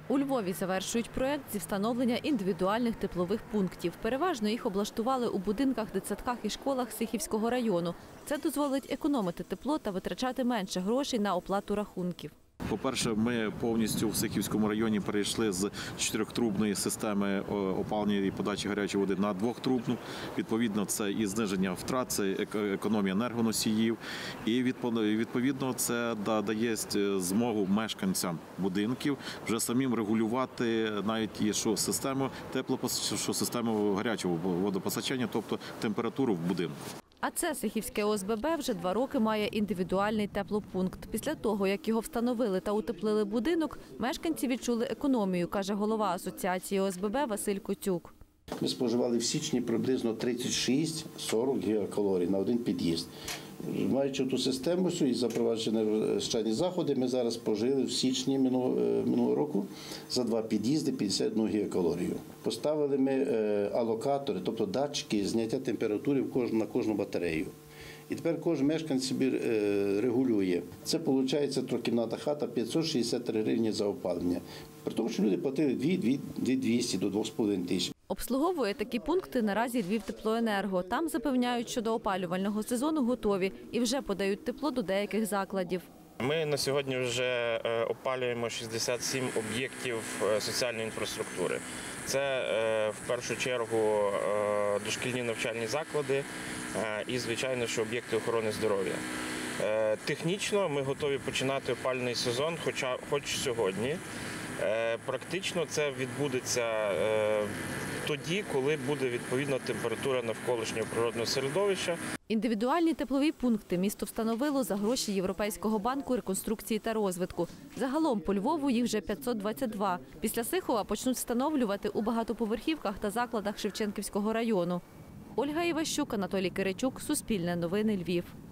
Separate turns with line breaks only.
У Львові завершують проєкт зі встановлення індивідуальних теплових пунктів. Переважно їх облаштували у будинках, дитсадках і школах Сихівського району. Це дозволить економити тепло та витрачати менше грошей на оплату рахунків.
По-перше, ми повністю в Сихівському районі перейшли з 4-трубної системи опалення і подачі гарячої води на 2-трубну. Відповідно, це і зниження втрат, це економія енергоносіїв. І відповідно це дає змогу мешканцям будинків вже самим регулювати навіть і що систему теплопостачання, що систему гарячого водопостачання, тобто температуру в будинку.
А це Сихівське ОСББ вже 2 роки має індивідуальний теплопункт. Після того, як його встановили та утеплили будинок, мешканці відчули економію, каже голова асоціації ОСББ Василь Коцюк.
Ми споживали в січні приблизно 36-40 гігакалорій на один під'їзд. Маючи ту систему і запроваджені заходи, ми зараз спожили в січні минулого року за 2 під'їзди 51 гігакалорію. Поставили ми алокатори, тобто датчики зняття температури на кожну батарею. І тепер кожен мешканець собі регулює. Це виходить трикімнатна хата 563 гривні за опалення. При тому, що люди платили 200 до 2,5 тисяч.
Обслуговує такі пункти наразі Львівтеплоенерго. Там запевняють, що до опалювального сезону готові і вже подають тепло до деяких закладів.
Ми на сьогодні вже опалюємо 67 об'єктів соціальної інфраструктури. Це в першу чергу дошкільні навчальні заклади і, звичайно, що об'єкти охорони здоров'я. Технічно ми готові починати опалювальний сезон, хоч сьогодні. Практично це відбудеться тоді, коли буде відповідна температура навколишнього природного середовища.
Індивідуальні теплові пункти місто встановило за гроші Європейського банку реконструкції та розвитку. Загалом по Львову їх вже 522. Після Сихова почнуть встановлювати у багатоповерхівках та закладах Шевченківського району. Ольга Іващук, Анатолій Киричук, Суспільне новини, Львів.